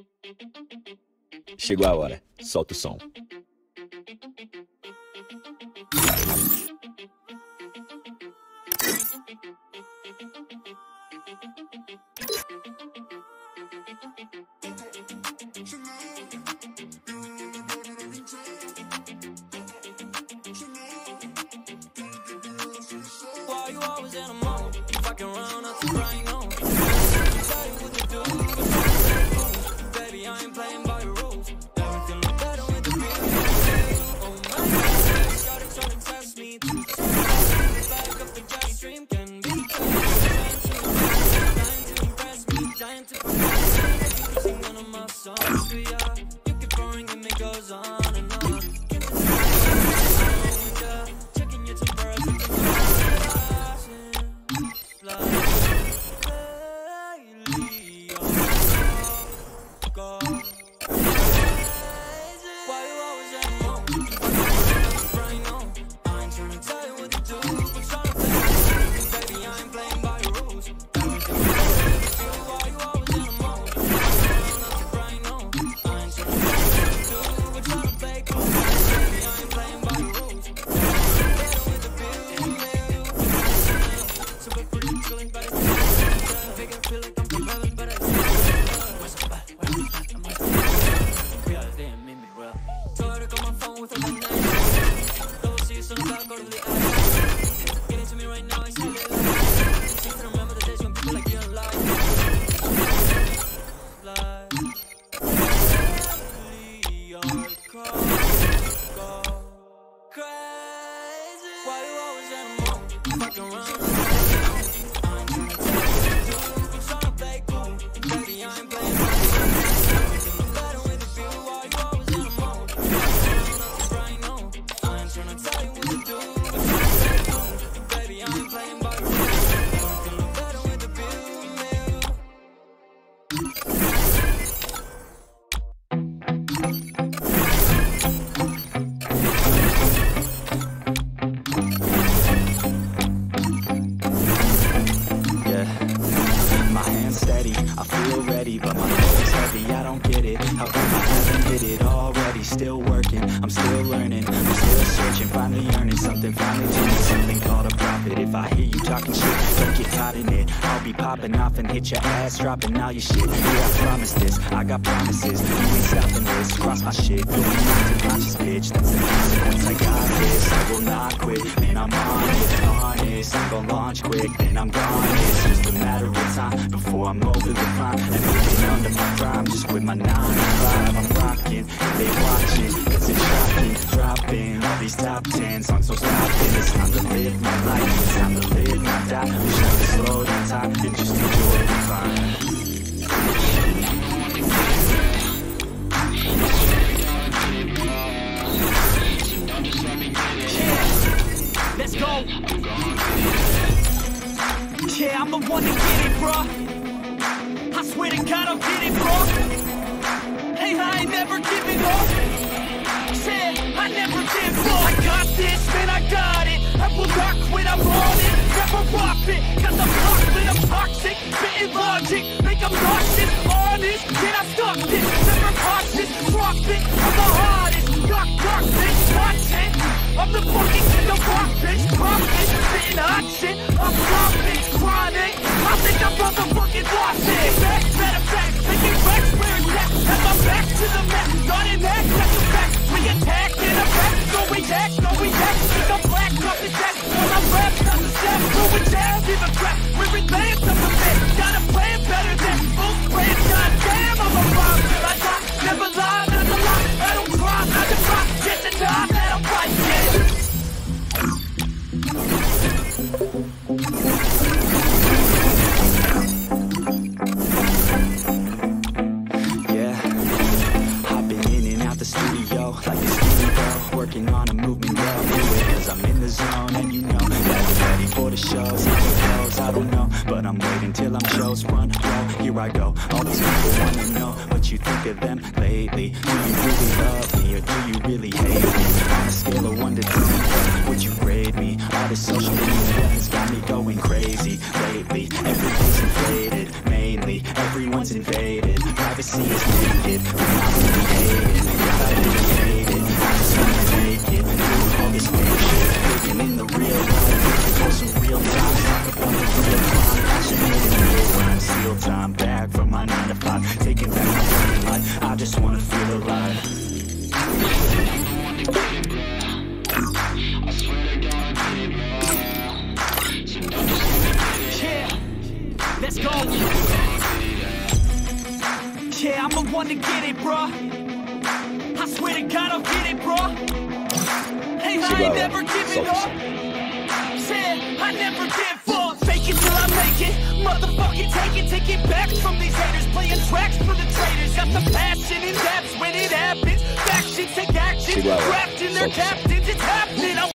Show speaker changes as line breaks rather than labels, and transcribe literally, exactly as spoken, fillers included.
Chegou a hora, solta o som.
Hit your ass, dropping all your shit. Yeah, I promise this, I got promises. You ain't stopping this, cross my shit. Doing nothing conscious, bitch. That's the consequence. I got this, I will not quit. Man, I'm on it, honest. I'm gon' launch quick, then I'm gone. It's just a matter of time before I'm over the climb. And moving under my prime, just quit my nine to five. I'm rocking, they watching, cause it's shocking. Dropping all these top ten songs, so stop it. It's time to live my life, it's time to live my die. Wish I could slow down time and just enjoy the fun.
Let's go. Yeah, I'm the one to get it, bro. I swear to God, I'll get it, bro. Hey, I ain't never giving up. Said I never give up. I got this, man, I got it. I will not quit, I'm on it. Never rock it, cause I'm toxic, I'm toxic. Spitting logic, make them nauseous. Honest, can I stop this? Never cautious, drop it. I'm the hardest, knock, knock, bitch, content. I'm the fucking king of rock, bitch, profit. Spitting hot shit, I'm profit, chronic. I think I'm motherfucking lost it. Back, matter of fact, taking back where it's at. Have my back to the map, starting back, that's a fact. We attack in a back, so we attack, so we attack. Think I'm black, up the jack, all my rap, not the step. Going down, give a crap, we're in lands of the bed. Got a plan better than both brands, goddamn, I'm a bomb till I die. Never lie, not a lie, I don't cry, I just cry. Get the time that I'm fighting.
The studio, like a studio, working on a movement, girl, do it, cause I'm in the zone, and you know, that I'm ready for the shows, how it goes, I don't know, but I'm waiting till I'm shows, run, roll, here I go, all these people wanna know, what you think of them lately, do you really love me, or do you really hate me, on a scale of one to ten, would you grade me, all this social media has got me going crazy, lately, everything's inflated, mainly, everyone's invaded, privacy is fake it when I really hate it. Yeah, I really hate it. I just wanna make it through all this fake shit. Living in the real life, looking for some real time. Talk about the real crime, passionate and real rhyme. Steal time back from my nine to five, taking back my fucking life. I just wanna feel alive.
Let's go. Yeah, I'm the one to get it, bruh. I swear to God, I'll get it, bruh. Hey, I ain't never giving up. Said I never give up. Fake it till I make it. Motherfucking take it, take it back from these haters. Playing tracks for the traitors. Got the passion and that's when it happens. Factions take action, crafting their captains. It's happening. I'm